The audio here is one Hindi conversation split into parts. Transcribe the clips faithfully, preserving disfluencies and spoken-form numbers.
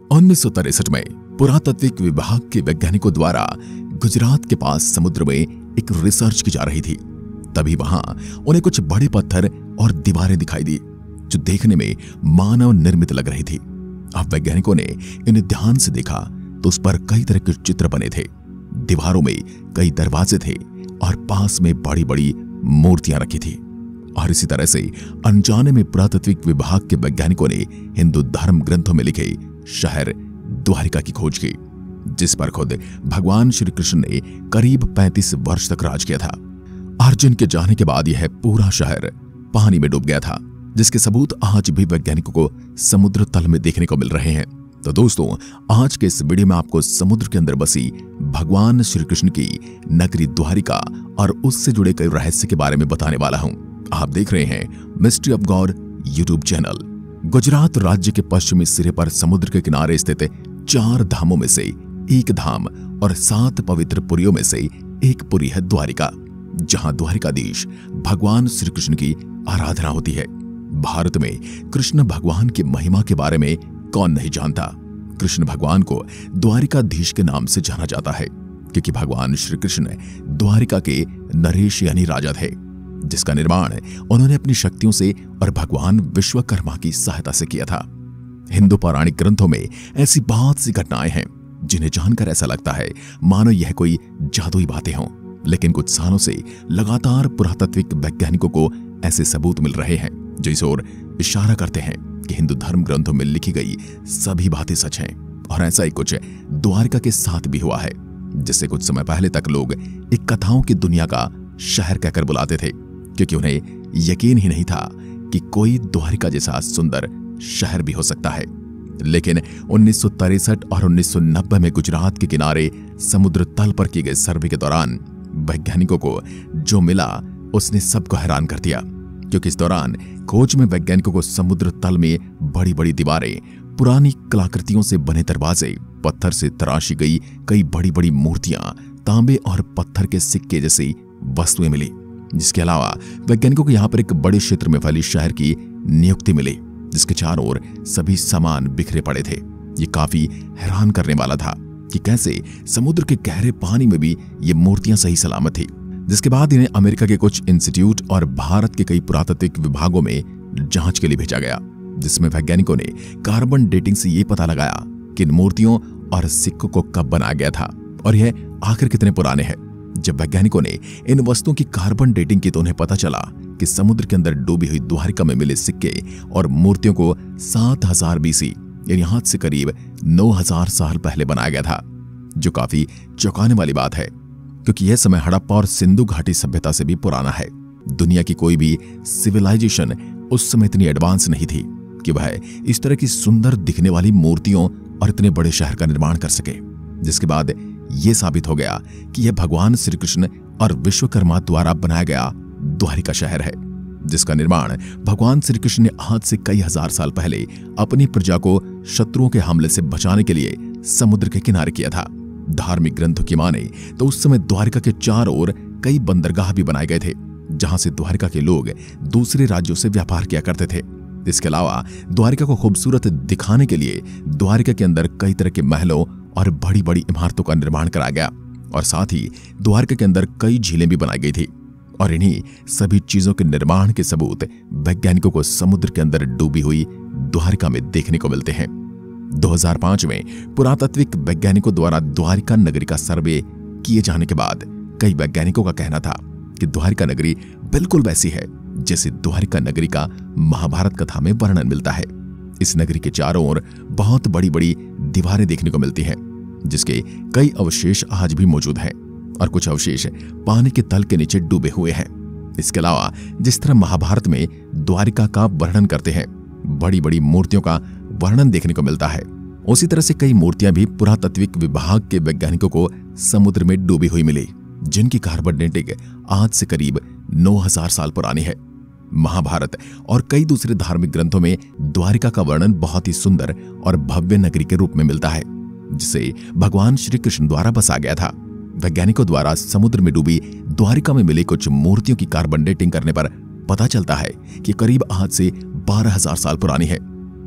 उन्नीस सौ तिरसठ में पुरातत्विक विभाग के वैज्ञानिकों द्वारा गुजरात के पास समुद्र में एक रिसर्च की जा रही थी। तभी वहां उन्हें कुछ बड़े पत्थर और दीवारें दिखाई दी जो देखने में मानव निर्मित लग रही थी। अब वैज्ञानिकों ने इन्हें ध्यान से देखा तो उस पर कई तरह के चित्र बने थे। दीवारों में कई दरवाजे थे और पास में बड़ी बड़ी मूर्तियां रखी थी। और इसी तरह से अनजाने में पुरातत्विक विभाग के वैज्ञानिकों ने हिंदू धर्म ग्रंथों में लिखे शहर द्वारिका की खोज की, जिस पर खुद भगवान श्री कृष्ण ने करीब पैंतीस वर्ष तक राज किया था। अर्जुन के जाने के बाद यह पूरा शहर पानी में डूब गया था, जिसके सबूत आज भी वैज्ञानिकों को समुद्र तल में देखने को मिल रहे हैं। तो दोस्तों, आज के इस वीडियो में आपको समुद्र के अंदर बसी भगवान श्री कृष्ण की नगरी द्वारिका और उससे जुड़े कई रहस्य के बारे में बताने वाला हूं। आप देख रहे हैं mystery of god YouTube channel. Gujarat राज्य के पश्चिमी सिरे पर समुद्र के किनारे स्थित चार धामों में से एक धाम और सात पवित्र पुरियों में से एक पुरी है द्वारिका, जहां द्वारिकाधीश भगवान श्री कृष्ण की आराधना होती है। भारत में कृष्ण भगवान की महिमा के बारे में कौन नहीं जानता। कृष्ण भगवान को द्वारिकाधीश के नाम से जाना जाता है क्योंकि भगवान श्री कृष्ण द्वारिका के नरेश यानी राजा थे, जिसका निर्माण उन्होंने अपनी शक्तियों से और भगवान विश्वकर्मा की सहायता से किया था। हिंदू पौराणिक ग्रंथों में ऐसी बहुत सी घटनाएं हैं जिन्हें जानकर ऐसा लगता है मानो यह कोई जादुई बातें हों, लेकिन कुछ सालों से लगातार पुरातत्विक वैज्ञानिकों को ऐसे सबूत मिल रहे हैं जो इस ओर इशारा करते हैं कि हिंदू धर्म ग्रंथों में लिखी गई सभी बातें सच हैं। और ऐसा ही कुछ द्वारिका के साथ भी हुआ है, जिसे कुछ समय पहले तक लोग एक कथाओं की दुनिया का शहर कहकर बुलाते थे, क्योंकि उन्हें यकीन ही नहीं था कि कोई द्वारिका जैसा सुंदर शहर भी हो सकता है। लेकिन उन्नीस सौ तिरसठ और उन्नीस सौ नब्बे में गुजरात के किनारे समुद्र तल पर किए गए सर्वे के दौरान वैज्ञानिकों को जो मिला उसने सबको हैरान कर दिया, क्योंकि इस दौरान खोज में वैज्ञानिकों को समुद्र तल में बड़ी बड़ी दीवारें, पुरानी कलाकृतियों से बने दरवाजे, पत्थर से तराशी गई कई बड़ी बड़ी मूर्तियां, तांबे और पत्थर के सिक्के जैसी वस्तुएं मिली। जिसके अलावा वैज्ञानिकों को यहां पर एक बड़े क्षेत्र में फैली शहर की नियुक्ति मिली, जिसके चारों ओर सभी सामान बिखरे पड़े थे। ये काफी हैरान करने वाला था कि कैसे समुद्र के गहरे पानी में भी ये मूर्तियां सही सलामत थी। जिसके बाद इन्हें अमेरिका के कुछ इंस्टीट्यूट और भारत के कई पुरातत्विक विभागों में जांच के लिए भेजा गया, जिसमें वैज्ञानिकों ने कार्बन डेटिंग से ये पता लगाया कि इन मूर्तियों और सिक्कों को कब बनाया गया था और यह आखिर कितने पुराने हैं। जब वैज्ञानिकों ने इन वस्तुओं की कार्बन डेटिंग की तो उन्हें पता चला कि समुद्र के अंदर डूबी हुई द्वारिका में मिले सिक्के और मूर्तियों को सात हजार बीसी यानी आज से करीब नौ हजार साल पहले बनाया गया था, जो काफी चौंकाने वाली बात है, क्योंकि यह समय हड़प्पा और सिंधु घाटी सभ्यता से भी पुराना है। दुनिया की कोई भी सिविलाइजेशन उस समय इतनी एडवांस नहीं थी कि वह इस तरह की सुंदर दिखने वाली मूर्तियों और इतने बड़े शहर का निर्माण कर सके। जिसके बाद यह साबित हो गया कि यह भगवान श्री कृष्ण और विश्वकर्मा द्वारा बनाया गया द्वारिका शहर है, जिसका निर्माण भगवान श्री कृष्ण ने आज से कई हजार साल पहले अपनी प्रजा को शत्रुओं के हमले से बचाने के लिए समुद्र के किनारे किया था। धार्मिक ग्रंथों की माने तो उस समय द्वारिका के चारों ओर कई बंदरगाह भी बनाए गए थे, जहां से द्वारिका के लोग दूसरे राज्यों से व्यापार किया करते थे। इसके अलावा द्वारिका को खूबसूरत दिखाने के लिए द्वारिका के अंदर कई तरह के महलों और बड़ी बड़ी इमारतों का निर्माण कराया गया और साथ ही द्वारिका के अंदर कई झीलें भी बनाई गई थी। और इन्हीं सभी चीजों के निर्माण के सबूत वैज्ञानिकों को समुद्र के अंदर डूबी हुई द्वारिका में देखने को मिलते हैं। दो हज़ार पाँच में पुरातत्विक वैज्ञानिकों द्वारा द्वारिका नगरी का सर्वे किए जाने के बाद कई वैज्ञानिकों का कहना था कि द्वारिका नगरी बिल्कुल वैसी है जैसे द्वारिका नगरी का महाभारत कथा में वर्णन मिलता है। इस नगरी के चारों ओर बहुत बड़ी बड़ी दीवारें देखने को मिलती हैं, जिसके कई अवशेष आज भी मौजूद हैं और कुछ अवशेष पानी के तल के नीचे डूबे हुए हैं। इसके अलावा जिस तरह महाभारत में द्वारिका का वर्णन करते हैं, बड़ी बड़ी मूर्तियों का वर्णन देखने को मिलता है, उसी तरह से कई मूर्तियां भी पुरातत्विक विभाग के वैज्ञानिकों को समुद्र में डूबी हुई मिली, जिनकी कार्बन डेटिंग आज से करीब नौ हजार साल पुरानी है। महाभारत और कई दूसरे धार्मिक ग्रंथों में द्वारिका का वर्णन बहुत ही सुंदर और भव्य नगरी के रूप में मिलता है, जिसे भगवान श्री कृष्ण द्वारा बसा गया था। वैज्ञानिकों द्वारा समुद्र में डूबी द्वारिका में मिली कुछ मूर्तियों की कार्बन डेटिंग करने पर पता चलता है कि करीब आज से बारह हजार साल पुरानी है।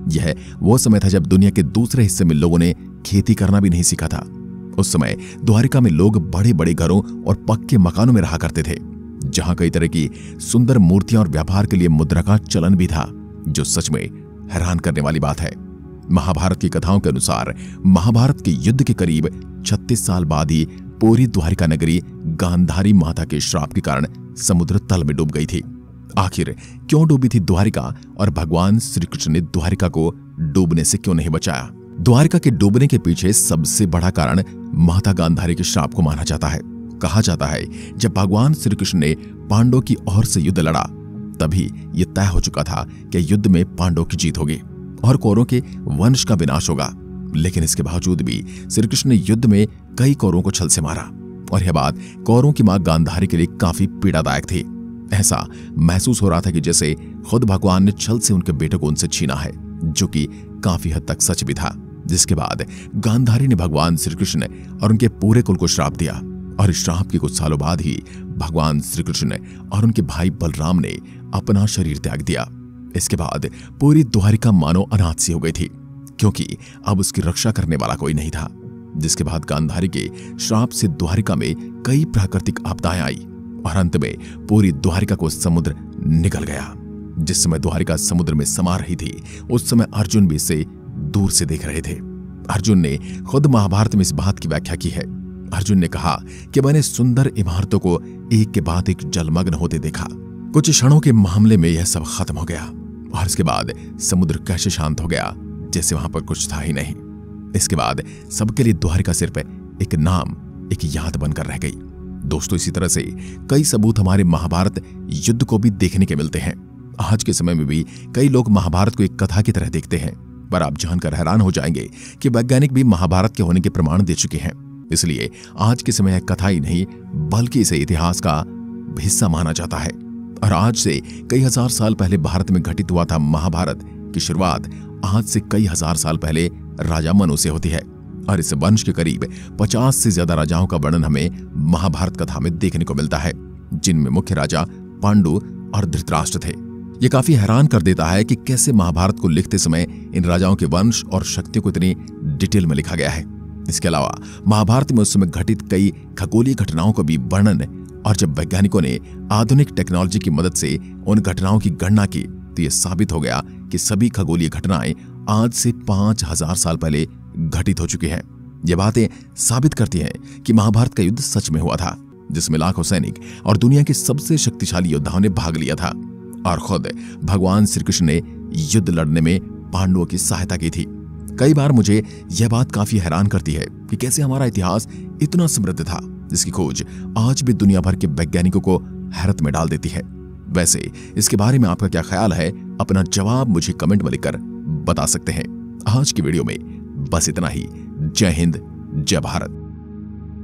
यह वो समय था जब दुनिया के दूसरे हिस्से में लोगों ने खेती करना भी नहीं सीखा था। उस समय द्वारिका में लोग बड़े बड़े घरों और पक्के मकानों में रहा करते थे, जहां कई तरह की सुंदर मूर्तियां और व्यापार के लिए मुद्रा का चलन भी था, जो सच में हैरान करने वाली बात है। महाभारत की कथाओं के अनुसार महाभारत के युद्ध के करीब छत्तीस साल बाद ही पूरी द्वारिका नगरी गांधारी माता के श्राप के कारण समुद्र तल में डूब गई थी। आखिर क्यों डूबी थी द्वारिका, और भगवान श्री कृष्ण ने द्वारिका को डूबने से क्यों नहीं बचाया? द्वारिका के डूबने के पीछे सबसे बड़ा कारण माता गांधारी के श्राप को माना जाता है। कहा जाता है जब भगवान श्री कृष्ण ने पांडवों की ओर से युद्ध लड़ा, तभी यह तय हो चुका था कि युद्ध में पांडवों की जीत होगी और कौरवों के वंश का विनाश होगा। लेकिन इसके बावजूद भी श्री कृष्ण ने युद्ध में कई कौरवों को छल से मारा, और यह बात कौरवों की मां गांधारी के लिए काफी पीड़ादायक थी। ऐसा महसूस हो रहा था कि जैसे खुद भगवान ने छल से उनके बेटे को उनसे छीना है, जो कि काफी हद तक सच भी था। जिसके बाद गांधारी ने भगवान श्री कृष्ण और उनके पूरे कुल को श्राप दिया, और इस श्राप के कुछ सालों बाद ही भगवान श्री कृष्ण और उनके भाई बलराम ने अपना शरीर त्याग दिया। इसके बाद पूरी द्वारिका मानो अनाथ सी हो गई थी, क्योंकि अब उसकी रक्षा करने वाला कोई नहीं था। जिसके बाद गांधारी के श्राप से द्वारिका में कई प्राकृतिक आपदाएं आई, और अंत में पूरी द्वारिका को समुद्र निगल गया। जिस समय द्वारिका समुद्र में समा रही थी, उस समय अर्जुन भी इसे दूर से देख रहे थे। अर्जुन ने खुद महाभारत में इस बात की व्याख्या की है। अर्जुन ने कहा कि मैंने सुंदर इमारतों को एक के बाद एक जलमग्न होते देखा। कुछ क्षणों के मामले में यह सब खत्म हो गया, और इसके बाद समुद्र कैसे शांत हो गया जैसे वहां पर कुछ था ही नहीं। इसके बाद सबके लिए द्वारिका सिर्फ एक नाम, एक याद बनकर रह गई। दोस्तों, इसी तरह से कई सबूत हमारे महाभारत युद्ध को भी देखने के मिलते हैं। आज के समय में भी कई लोग महाभारत को एक कथा की तरह देखते हैं, पर आप जानकर हैरान हो जाएंगे कि वैज्ञानिक भी महाभारत के होने के प्रमाण दे चुके हैं। इसलिए आज के समय यह कथा ही नहीं, बल्कि इसे इतिहास का हिस्सा माना जाता है। और आज से कई हजार साल पहले भारत में घटित हुआ था महाभारत की शुरुआत आज से कई हजार साल पहले राजा मनु से होती है, और इस वंश के करीब पचास से ज्यादा राजाओं का वर्णन हमें महाभारत कथा में देखने को मिलता है, जिनमें मुख्य राजा पांडु और धृतराष्ट्र थे। यह काफी हैरान कर देता है कि कैसे महाभारत को लिखते समय इन राजाओं के वंश और शक्तियों को इतनी डिटेल में लिखा गया है। इसके अलावा महाभारत में उस समय घटित कई खगोलीय घटनाओं को भी वर्णन, और जब वैज्ञानिकों ने आधुनिक टेक्नोलॉजी की मदद से उन घटनाओं की गणना की, तो यह साबित हो गया कि सभी खगोलीय घटनाएं आज से पांच हजार साल पहले घटित हो चुकी हैं। ये बातें साबित करती हैं कि महाभारत का युद्ध सच में हुआ था, जिसमें लाखों सैनिक और दुनिया के सबसे शक्तिशाली योद्धाओं ने भाग लिया था, और खुद भगवान श्री कृष्ण ने युद्ध लड़ने में पांडवों की सहायता की थी। कई बार मुझे यह बात काफी हैरान करती है कि कैसे हमारा इतिहास इतना समृद्ध था, जिसकी खोज आज भी दुनिया भर के वैज्ञानिकों को हैरत में डाल देती है। वैसे इसके बारे में आपका क्या ख्याल है? अपना जवाब मुझे कमेंट में लिखकर बता सकते हैं। आज की वीडियो में बस इतना ही। जय हिंद, जय भारत।